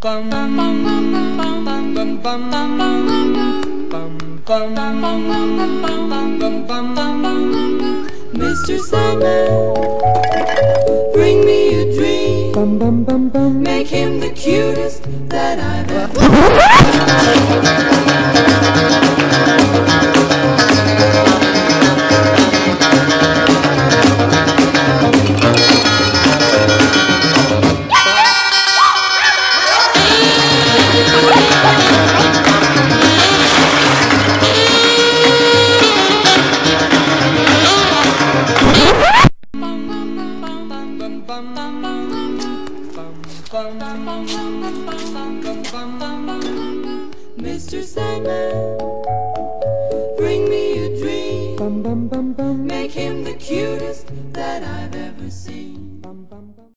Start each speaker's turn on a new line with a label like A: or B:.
A: bum bum bum bum bum bum. Mr. Sandman, bring me a dream. Make him the cutest that I've ever. Mr. Sandman, bring me a dream. Make him the cutest that I've ever